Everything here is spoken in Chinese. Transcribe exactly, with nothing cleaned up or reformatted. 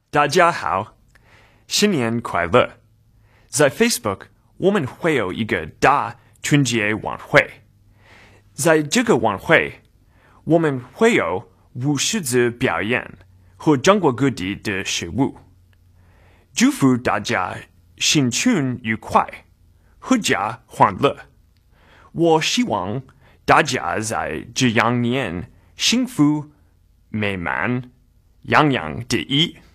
大家好，新年快乐！在 Facebook， 我们会有一个大春节晚会。在这个晚会，我们会有五十次表演和中国各地的食物。祝福大家新春愉快，阖家欢乐。我希望大家在这羊年幸福美满，样样得意。